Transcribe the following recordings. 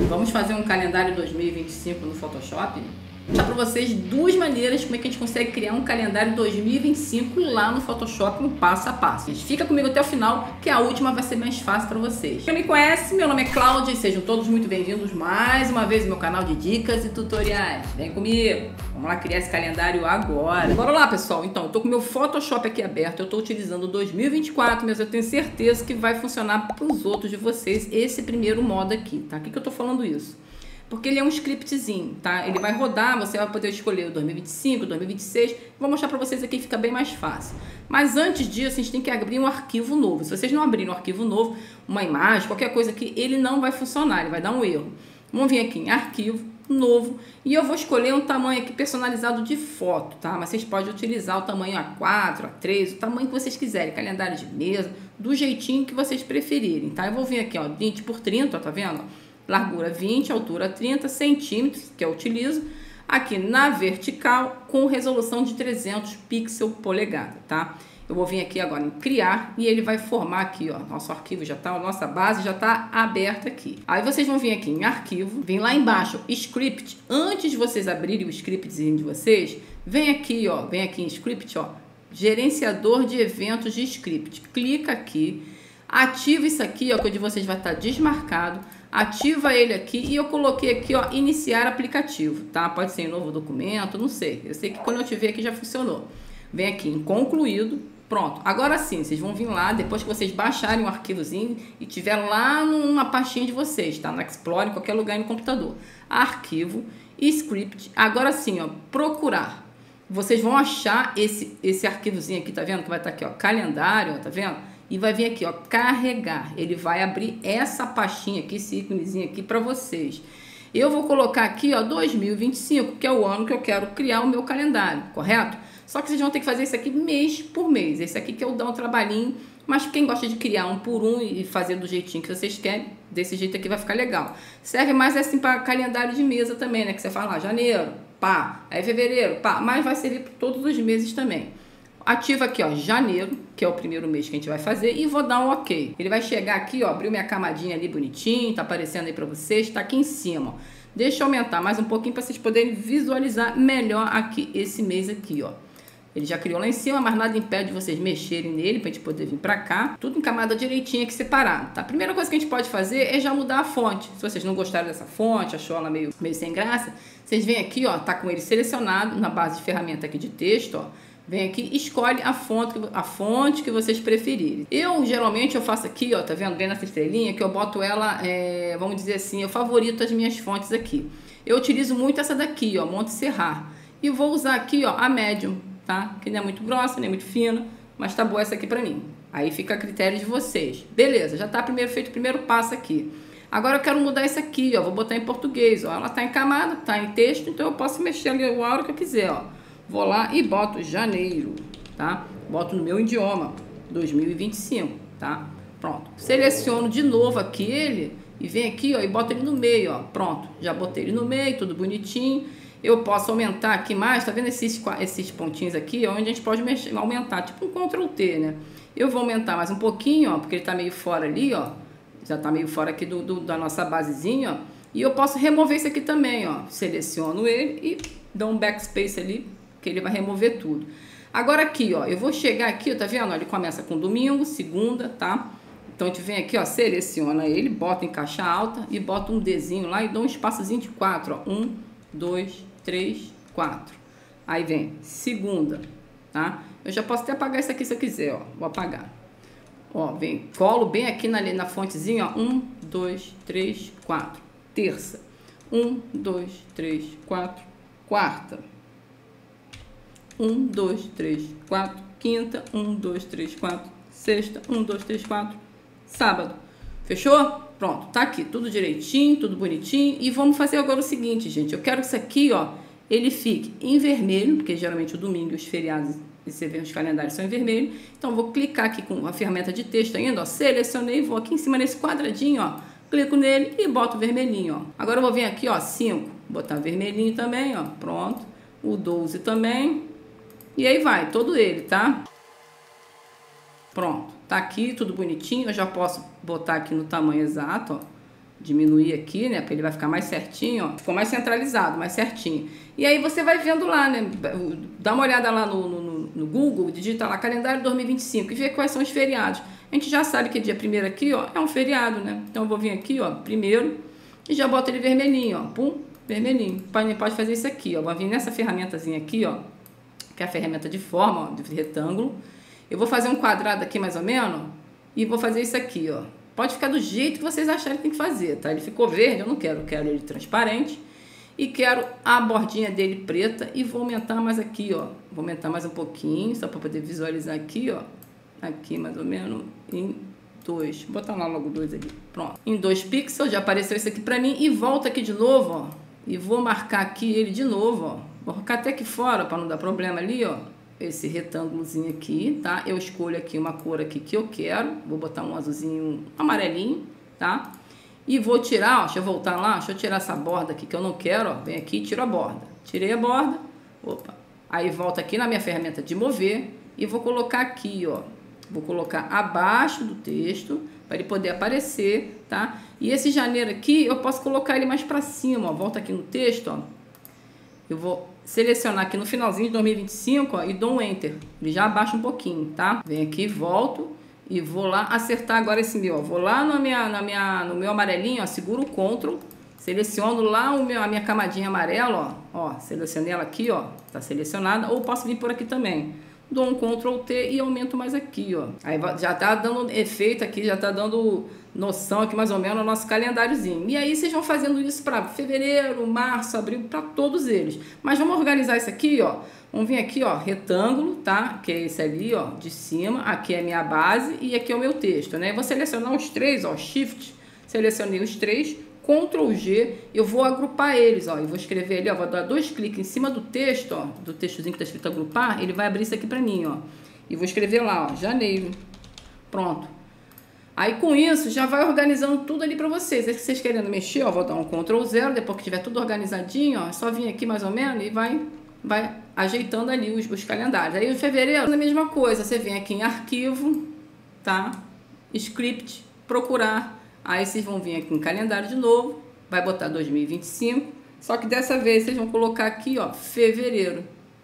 Vamos fazer um calendário 2025 no Photoshop? Vou mostrar para vocês duas maneiras como é que a gente consegue criar um calendário 2025 lá no Photoshop, um passo a passo. Fica comigo até o final, que a última vai ser mais fácil para vocês. Quem me conhece, meu nome é Cláudia e sejam todos muito bem-vindos mais uma vez ao meu canal de dicas e tutoriais. Vem comigo! Vamos lá criar esse calendário agora. Bora lá, pessoal. Então, eu tô com o meu Photoshop aqui aberto, eu tô utilizando 2024, mas eu tenho certeza que vai funcionar para os outros de vocês esse primeiro modo aqui, tá? Por que eu tô falando isso? Porque ele é um scriptzinho, tá? Ele vai rodar, você vai poder escolher o 2025, 2026. Vou mostrar para vocês aqui, fica bem mais fácil. Mas antes disso, a gente tem que abrir um arquivo novo. Se vocês não abrirem um arquivo novo, uma imagem, qualquer coisa aqui, ele não vai funcionar, ele vai dar um erro. Vamos vir aqui em arquivo, novo, e eu vou escolher um tamanho aqui personalizado de foto, tá? Mas vocês podem utilizar o tamanho A4, A3, o tamanho que vocês quiserem, calendário de mesa, do jeitinho que vocês preferirem, tá? Eu vou vir aqui, ó, 20 por 30, ó, tá vendo? Largura 20, altura 30 centímetros, que eu utilizo, aqui na vertical, com resolução de 300 pixels polegada, tá? Eu vou vir aqui agora em criar e ele vai formar aqui, ó, nosso arquivo já tá, a nossa base já tá aberta aqui. Aí vocês vão vir aqui em arquivo, vem lá embaixo, script, antes de vocês abrirem o scriptzinho de vocês, vem aqui, ó, vem aqui em script, ó, gerenciador de eventos de script, clica aqui, ativa isso aqui, ó, que o de vocês vai estar desmarcado, ativa ele aqui e eu coloquei aqui, ó, iniciar aplicativo, tá? Pode ser em novo documento, não sei. Eu sei que quando eu tiver aqui já funcionou. Vem aqui em concluído, pronto. Agora sim, vocês vão vir lá, depois que vocês baixarem o arquivozinho e tiver lá numa pastinha de vocês, tá? No Explorer, em qualquer lugar no computador. Arquivo, script, agora sim, ó, procurar. Vocês vão achar esse arquivozinho aqui, tá vendo? Que vai estar aqui, ó, calendário, ó, tá vendo? E vai vir aqui, ó, carregar. Ele vai abrir essa pastinha aqui, esse íconezinho aqui para vocês. Eu vou colocar aqui, ó, 2025, que é o ano que eu quero criar o meu calendário, correto? Só que vocês vão ter que fazer isso aqui mês por mês. Esse aqui que eu dou um trabalhinho, mas quem gosta de criar um por um e fazer do jeitinho que vocês querem, desse jeito aqui vai ficar legal. Serve mais assim para calendário de mesa também, né? Que você fala, janeiro, pá, aí fevereiro, pá, mas vai servir para todos os meses também. Ativa aqui, ó, janeiro, que é o primeiro mês que a gente vai fazer, e vou dar um ok. Ele vai chegar aqui, ó, abriu minha camadinha ali bonitinho, tá aparecendo aí pra vocês, tá aqui em cima, ó. Deixa eu aumentar mais um pouquinho pra vocês poderem visualizar melhor aqui, esse mês aqui, ó. Ele já criou lá em cima, mas nada impede de vocês mexerem nele pra gente poder vir pra cá. Tudo em camada direitinha aqui separado, tá? A primeira coisa que a gente pode fazer é já mudar a fonte. Se vocês não gostaram dessa fonte, achou ela meio sem graça, vocês vêm aqui, ó, tá com ele selecionado na base de ferramenta aqui de texto, ó. Vem aqui, escolhe a fonte que vocês preferirem. Eu, geralmente, eu faço aqui, ó, tá vendo? Bem nessa estrelinha, que eu boto ela, vamos dizer assim, eu favorito as minhas fontes aqui. Eu utilizo muito essa daqui, ó, Monte Serrar. E vou usar aqui, ó, a Medium, tá? Que não é muito grossa, nem muito fina, mas tá boa essa aqui pra mim. Aí fica a critério de vocês. Beleza, já tá feito o primeiro passo aqui. Agora eu quero mudar isso aqui, ó, vou botar em português, ó. Ela tá em camada, tá em texto, então eu posso mexer ali a hora que eu quiser, ó. Vou lá e boto janeiro, tá? Boto no meu idioma, 2025, tá? Pronto. Seleciono de novo aqui ele e venho aqui, ó, e boto ele no meio, ó. Pronto. Já botei ele no meio, tudo bonitinho. Eu posso aumentar aqui mais, tá vendo esses pontinhos aqui, onde a gente pode mexer, aumentar, tipo um Ctrl T, né? Eu vou aumentar mais um pouquinho, ó, porque ele tá meio fora ali, ó. Já tá meio fora aqui da nossa basezinha, ó. E eu posso remover isso aqui também, ó. Seleciono ele e dou um backspace ali, que ele vai remover tudo. Agora aqui, ó, eu vou chegar aqui, ó, tá vendo? Ele começa com domingo, segunda, tá? Então a gente vem aqui, ó, seleciona ele, bota em caixa alta e bota um Dzinho lá e dá um espaçozinho de 4, ó. 1, 2, 3, 4. Aí vem segunda, tá? Eu já posso até apagar isso aqui se eu quiser, ó. Vou apagar. Ó, vem, colo bem aqui na fontezinha, ó. 1, 2, 3, 4. Terça. 1, 2, 3, 4. Quarta. 1, 2, 3, 4, quinta, 1, 2, 3, 4, sexta, 1, 2, 3, 4, sábado. Fechou? Pronto, tá aqui, tudo direitinho, tudo bonitinho. E vamos fazer agora o seguinte, gente. Eu quero que isso aqui, ó, ele fique em vermelho, porque geralmente o domingo e os feriados, esses eventos calendários são em vermelho. Então, eu vou clicar aqui com a ferramenta de texto ainda, ó, selecionei, vou aqui em cima nesse quadradinho, ó, clico nele e boto o vermelhinho, ó. Agora eu vou vir aqui, ó, 5, botar vermelhinho também, ó, pronto. O 12 também. E aí vai, todo ele, tá? Pronto, tá aqui, tudo bonitinho. Eu já posso botar aqui no tamanho exato, ó. diminuir aqui, né? Porque ele vai ficar mais certinho, ó. Ficou mais centralizado, mais certinho. E aí você vai vendo lá, né? Dá uma olhada lá no Google, digita lá calendário 2025 e vê quais são os feriados. A gente já sabe que dia 1º aqui, ó, é um feriado, né? Então eu vou vir aqui, ó, primeiro, e já boto ele vermelhinho, ó. Pum, vermelhinho. Pode fazer isso aqui, ó. Vou vir nessa ferramentazinha aqui, ó, que é a ferramenta de forma, ó, de retângulo. Eu vou fazer um quadrado aqui mais ou menos e vou fazer isso aqui, ó. Pode ficar do jeito que vocês acharem que tem que fazer, tá? Ele ficou verde, eu não quero, eu quero ele transparente. E quero a bordinha dele preta e vou aumentar mais aqui, ó. Vou aumentar mais um pouquinho, só para poder visualizar aqui, ó. Aqui mais ou menos em 2. Vou botar lá logo 2 ali. Pronto. Em 2 pixels já apareceu isso aqui para mim. E volto aqui de novo, ó. E vou marcar aqui ele de novo, ó. Vou marcar até aqui fora para não dar problema ali, ó. Esse retângulozinho aqui, tá? Eu escolho aqui uma cor aqui que eu quero. Vou botar um azulzinho, um amarelinho, tá? E vou tirar, ó, deixa eu voltar lá, deixa eu tirar essa borda aqui que eu não quero, ó. Vem aqui e tiro a borda. Tirei a borda, opa. Aí volto aqui na minha ferramenta de mover e vou colocar aqui, ó. Vou colocar abaixo do texto para ele poder aparecer, tá? E esse janeiro aqui, eu posso colocar ele mais para cima, ó. Volto aqui no texto, ó. Eu vou selecionar aqui no finalzinho de 2025, ó, e dou um Enter. Ele já abaixa um pouquinho, tá? Vem aqui, volto e vou lá acertar agora esse meu, ó. Vou lá no meu amarelinho, ó, seguro o Ctrl, seleciono lá a minha camadinha amarela, ó. Ó, selecionei ela aqui, ó. Tá selecionada. Ou posso vir por aqui também. Dou um Ctrl T e aumento mais aqui, ó. Aí já tá dando efeito aqui, já tá dando noção aqui mais ou menos no nosso calendáriozinho. E aí vocês vão fazendo isso para fevereiro, março, abril, para todos eles. Mas vamos organizar isso aqui, ó. Vamos vir aqui, ó, retângulo, tá? Que é esse ali, ó, de cima. Aqui é a minha base e aqui é o meu texto, né? Eu vou selecionar os três, ó, Shift, selecionei os três, Ctrl G, eu vou agrupar eles, ó, e vou escrever ali, ó, vou dar 2 cliques em cima do texto, ó, do textozinho que tá escrito agrupar, ele vai abrir isso aqui pra mim, ó, e vou escrever lá, ó, janeiro, pronto. Aí com isso já vai organizando tudo ali pra vocês. Aí se vocês querendo mexer, ó, vou dar um Ctrl 0, depois que tiver tudo organizadinho, ó, é só vir aqui mais ou menos e vai ajeitando ali os calendários. Aí em fevereiro, a mesma coisa, você vem aqui em arquivo, tá, script, procurar. Aí vocês vão vir aqui em calendário de novo, vai botar 2025, só que dessa vez vocês vão colocar aqui, ó, fevereiro,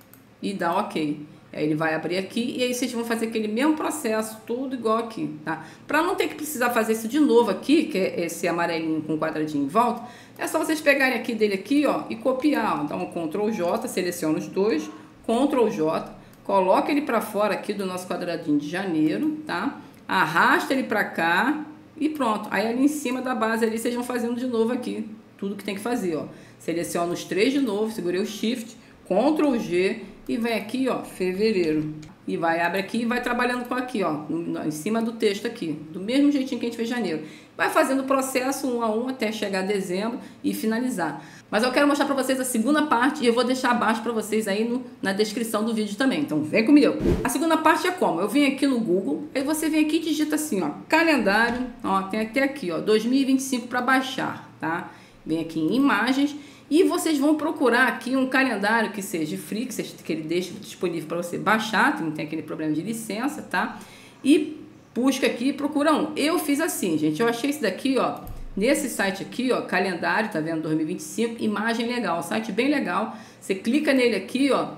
e dá OK. Aí ele vai abrir aqui e aí vocês vão fazer aquele mesmo processo, tudo igual aqui, tá? Para não ter que precisar fazer isso de novo aqui, que é esse amarelinho com quadradinho em volta, é só vocês pegarem aqui dele aqui, ó, e copiar, ó, dá um Ctrl J, seleciona os dois, Ctrl J, coloca ele para fora aqui do nosso quadradinho de janeiro, tá? Arrasta ele para cá. E pronto, aí ali em cima da base ali vocês vão fazendo de novo aqui, tudo que tem que fazer, ó. Seleciono os três de novo, segurei o Shift, Ctrl G e vem aqui, ó, fevereiro. E abre aqui e vai trabalhando com aqui, ó, em cima do texto aqui, do mesmo jeitinho que a gente fez em janeiro. Vai fazendo o processo um a um até chegar a dezembro e finalizar. Mas eu quero mostrar para vocês a segunda parte e eu vou deixar abaixo para vocês aí na descrição do vídeo também. Então vem comigo. A segunda parte é como? Eu venho aqui no Google, aí você vem aqui e digita assim, ó, calendário, ó, tem até aqui, ó, 2025 para baixar, tá? Vem aqui em imagens e vocês vão procurar aqui um calendário que seja free, que ele deixe disponível para você baixar, não tem aquele problema de licença, tá? E busca aqui e procura um. Eu fiz assim, gente, eu achei esse daqui, ó, nesse site aqui, ó, calendário, tá vendo? 2025, imagem legal, site bem legal. Você clica nele aqui, ó,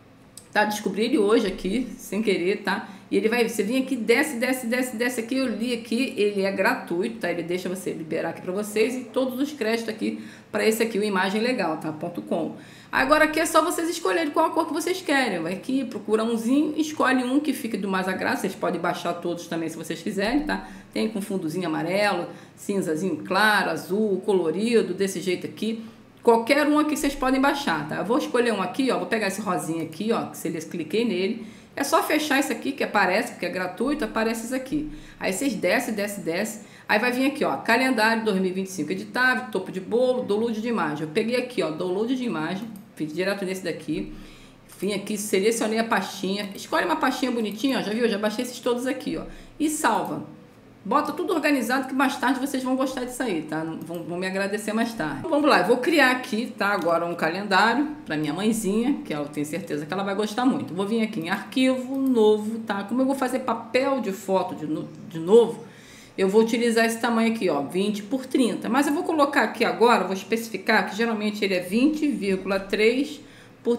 tá? Descobri ele hoje aqui, sem querer, tá? E ele vai, você vem aqui, desce aqui, eu li aqui, ele é gratuito, tá? Ele deixa você liberar aqui pra vocês e todos os créditos aqui para esse aqui, o imagem legal, tá? .com. Agora aqui é só vocês escolherem qual a cor que vocês querem. Vai aqui, procura umzinho, escolhe um que fique do mais a graça. Vocês podem baixar todos também se vocês quiserem, tá? Tem com fundozinho amarelo, cinzazinho claro, azul, colorido, desse jeito aqui. Qualquer um aqui vocês podem baixar, tá? Eu vou escolher um aqui, ó, vou pegar esse rosinha aqui, ó, que se eu cliquei nele, é só fechar isso aqui que aparece, porque é gratuito, aparece isso aqui. Aí vocês desce, aí vai vir aqui, ó, calendário 2025 editável, topo de bolo, download de imagem. Eu peguei aqui, ó, download de imagem, fiz direto nesse daqui, vim aqui, selecionei a pastinha, escolhe uma pastinha bonitinha, ó, já viu? Eu já baixei esses todos aqui, ó, e salva. Bota tudo organizado que mais tarde vocês vão gostar disso aí, tá? Vão me agradecer mais tarde. Então, vamos lá, eu vou criar aqui, tá? Agora um calendário para minha mãezinha, que eu tenho certeza que ela vai gostar muito. Vou vir aqui em arquivo, novo, tá? Como eu vou fazer papel de foto de novo, eu vou utilizar esse tamanho aqui, ó, 20 por 30. Mas eu vou colocar aqui agora, vou especificar que geralmente ele é 20,3 por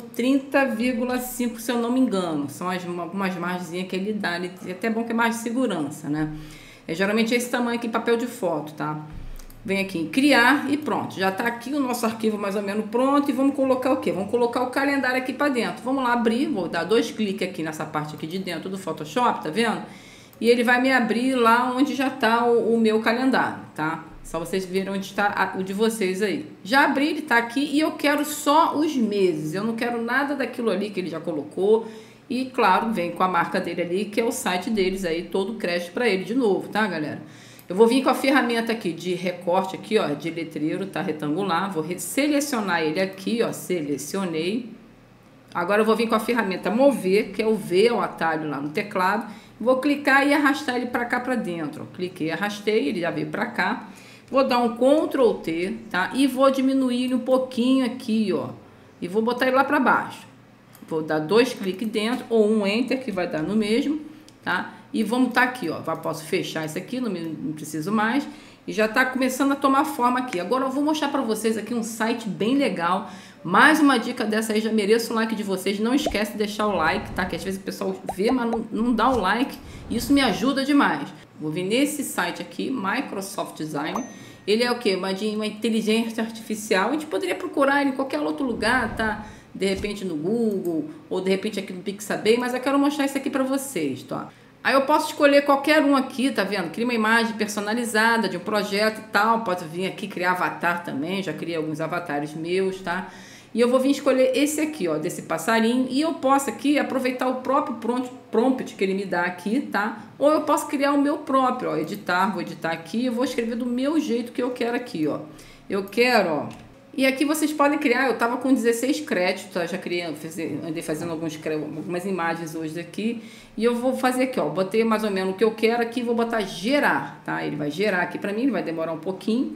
30,5, se eu não me engano. São algumas margens que ele dá, é até bom que é mais de segurança, né? É geralmente esse tamanho aqui, papel de foto, tá? Vem aqui em criar e pronto. Já tá aqui o nosso arquivo mais ou menos pronto e vamos colocar o quê? Vamos colocar o calendário aqui para dentro. Vamos lá abrir, vou dar 2 cliques aqui nessa parte aqui de dentro do Photoshop, tá vendo? E ele vai me abrir lá onde já tá o meu calendário, tá? Só vocês verem onde está o de vocês aí. Já abri, ele tá aqui e eu quero só os meses. Eu não quero nada daquilo ali que ele já colocou. E claro, vem com a marca dele ali, que é o site deles aí, todo o crédito para ele de novo, tá, galera? Eu vou vir com a ferramenta aqui de recorte aqui, ó, de letreiro, tá, retangular. Vou selecionar ele aqui, ó, selecionei. Agora eu vou vir com a ferramenta mover, que é o V, é o atalho lá no teclado. Vou clicar e arrastar ele para cá para dentro. Cliquei, arrastei, ele já veio para cá. Vou dar um Ctrl T, tá? E vou diminuir ele um pouquinho aqui, ó. E vou botar ele lá para baixo. Vou dar 2 cliques dentro ou um Enter, que vai dar no mesmo, tá? E vamos estar aqui, ó. Posso fechar isso aqui, não preciso mais. E já está começando a tomar forma aqui. Agora eu vou mostrar para vocês aqui um site bem legal. Mais uma dica dessa aí, já mereço o like de vocês. Não esquece de deixar o like, tá? Que às vezes o pessoal vê, mas não dá o like. Isso me ajuda demais. Vou vir nesse site aqui, Microsoft Design. Ele é o quê? Uma inteligência artificial. A gente poderia procurar ele em qualquer outro lugar, tá? De repente no Google, ou de repente aqui no Pixabay. Mas eu quero mostrar isso aqui para vocês, tá? Aí eu posso escolher qualquer um aqui, tá vendo? Cria uma imagem personalizada de um projeto e tal. Pode vir aqui criar avatar também. Já criei alguns avatares meus, tá? E eu vou vir escolher esse aqui, ó, desse passarinho. E eu posso aqui aproveitar o próprio prompt que ele me dá aqui, tá? Ou eu posso criar o meu próprio, ó, editar. Vou editar aqui e vou escrever do meu jeito que eu quero aqui, ó. Eu quero, ó. E aqui vocês podem criar, eu tava com 16 créditos, tá? Já criei, andei fazendo algumas imagens hoje aqui. E eu vou fazer aqui, ó, botei mais ou menos o que eu quero aqui, vou botar gerar, tá? Ele vai gerar aqui pra mim, ele vai demorar um pouquinho.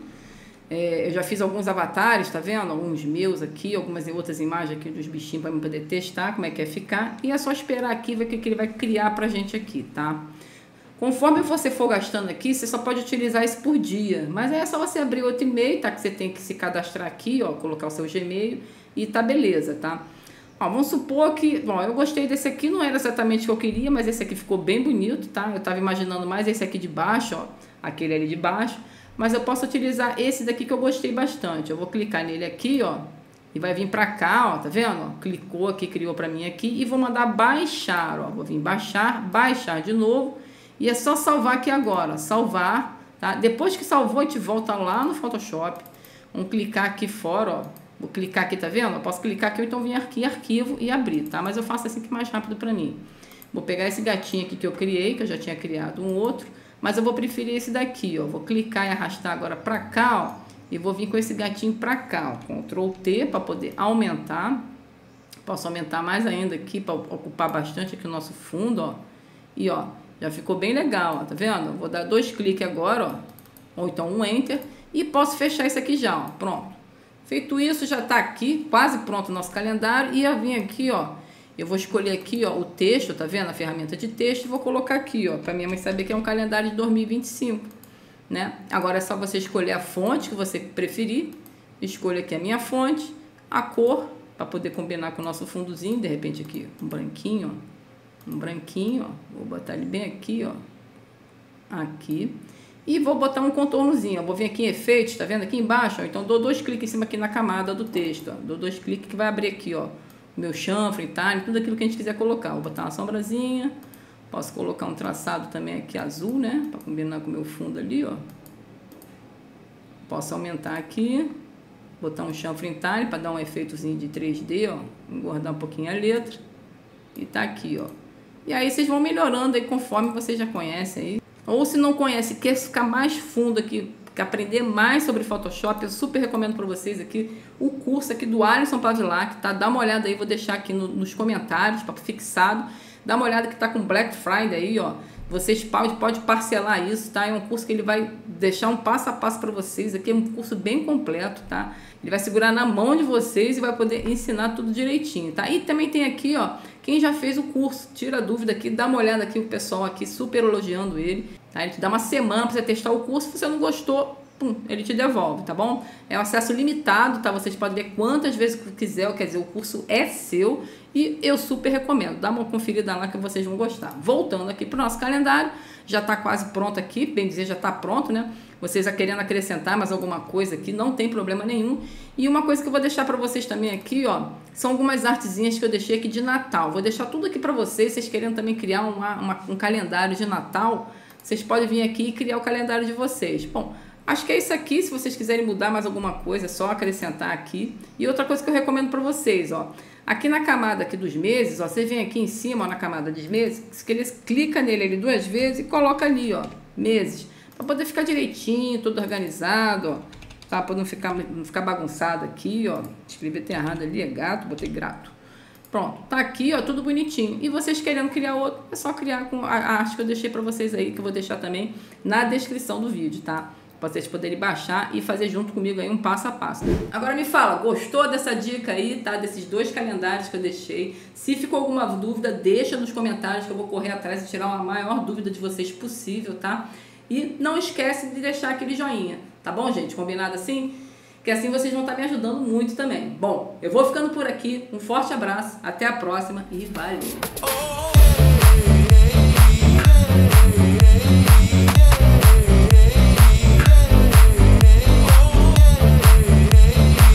Eu já fiz alguns avatares, tá vendo? Alguns meus aqui, algumas outras imagens aqui dos bichinhos para eu poder testar como é que é ficar. E é só esperar aqui ver o que ele vai criar pra gente aqui, tá? Conforme você for gastando aqui, você só pode utilizar isso por dia. Mas aí é só você abrir outro e-mail, tá? Que você tem que se cadastrar aqui, ó, colocar o seu Gmail e tá beleza, tá? Ó, vamos supor que, bom, eu gostei desse aqui, não era exatamente o que eu queria, mas esse aqui ficou bem bonito, tá? Eu tava imaginando mais esse aqui de baixo, ó, aquele ali de baixo. Mas eu posso utilizar esse daqui que eu gostei bastante. Eu vou clicar nele aqui, ó, e vai vir pra cá, ó, tá vendo? Ó, clicou aqui, criou pra mim aqui e vou mandar baixar, ó. Vou vir baixar de novo e é só salvar aqui agora, ó, salvar, tá? Depois que salvou, a gente volta lá no Photoshop. Vamos clicar aqui fora, ó. Vou clicar aqui, tá vendo? Eu posso clicar aqui ou então vir aqui em arquivo e abrir, tá? Mas eu faço assim que é mais rápido pra mim. Vou pegar esse gatinho aqui que eu criei, que eu já tinha criado um outro. Mas eu vou preferir esse daqui, ó. Vou clicar e arrastar agora pra cá, ó. E vou vir com esse gatinho pra cá, ó. Ctrl T para poder aumentar. Posso aumentar mais ainda aqui para ocupar bastante aqui o nosso fundo, ó. E, ó, já ficou bem legal, ó. Tá vendo? Vou dar 2 cliques agora, ó. Ou então um Enter. E posso fechar isso aqui já, ó. Pronto. Feito isso, já tá aqui, quase pronto o nosso calendário. E eu vim aqui, ó. Eu vou escolher aqui, ó, o texto, tá vendo? A ferramenta de texto, e vou colocar aqui, ó, para minha mãe saber que é um calendário de 2025, né? Agora é só você escolher a fonte que você preferir. Escolha aqui a minha fonte, a cor, para poder combinar com o nosso fundozinho. De repente aqui, um branquinho, ó. Um branquinho, ó. Vou botar ele bem aqui, ó. Aqui. E vou botar um contornozinho, ó. Vou vir aqui em efeitos, tá vendo? Aqui embaixo, ó. Então dou 2 cliques em cima aqui na camada do texto, ó. Dou 2 cliques que vai abrir aqui, ó. Meu chanfre, time, tudo aquilo que a gente quiser colocar. Vou botar uma sombrazinha. Posso colocar um traçado também aqui azul, né? Para combinar com o meu fundo ali, ó. Posso aumentar aqui. Botar um chanfre em time para dar um efeitozinho de 3D, ó. Engordar um pouquinho a letra. E tá aqui, ó. E aí vocês vão melhorando aí conforme vocês já conhecem aí. Ou se não conhece, quer ficar mais fundo aqui, quer aprender mais sobre Photoshop, eu super recomendo para vocês aqui o curso aqui do Alisson Pavilac, tá? Dá uma olhada aí, vou deixar aqui nos comentários, para fixado. Dá uma olhada que tá com Black Friday aí, ó. Vocês pode parcelar isso, tá? É um curso que ele vai deixar um passo a passo para vocês. Aqui é um curso bem completo, tá? Ele vai segurar na mão de vocês e vai poder ensinar tudo direitinho, tá? E também tem aqui, ó, quem já fez o curso, tira a dúvida aqui, dá uma olhada aqui, o pessoal aqui super elogiando ele. tá? Ele te dá uma semana para você testar o curso, se você não gostou, pum, ele te devolve, tá bom? É um acesso limitado, tá? Vocês podem ver quantas vezes quiser, quer dizer, o curso é seu e eu super recomendo. Dá uma conferida lá que vocês vão gostar. Voltando aqui pro nosso calendário, já tá quase pronto aqui, bem dizer, já tá pronto, né? Vocês querendo acrescentar mais alguma coisa aqui, não tem problema nenhum. E uma coisa que eu vou deixar para vocês também aqui, ó, são algumas artezinhas que eu deixei aqui de Natal. Vou deixar tudo aqui para vocês, vocês querendo também criar um calendário de Natal, vocês podem vir aqui e criar o calendário de vocês. Bom, acho que é isso aqui. Se vocês quiserem mudar mais alguma coisa, é só acrescentar aqui. E outra coisa que eu recomendo para vocês, ó, aqui na camada aqui dos meses, ó, você vem aqui em cima, ó, na camada dos meses, que eles clica nele ali 2 vezes e coloca ali, ó, meses, para poder ficar direitinho, tudo organizado, ó, tá? Para não ficar bagunçado aqui, ó. Escrevi até errado ali, é gato, botei grato. Pronto, tá aqui, ó, tudo bonitinho. E vocês querendo criar outro, é só criar com a arte que eu deixei para vocês aí, que eu vou deixar também na descrição do vídeo, tá? Para vocês poderem baixar e fazer junto comigo aí um passo a passo. Agora me fala, gostou dessa dica aí, tá? Desses 2 calendários que eu deixei. Se ficou alguma dúvida, deixa nos comentários que eu vou correr atrás e tirar a maior dúvida de vocês possível, tá? E não esquece de deixar aquele joinha, tá bom, gente? Combinado assim? Que assim vocês vão estar me ajudando muito também. Bom, eu vou ficando por aqui. Um forte abraço, até a próxima e valeu!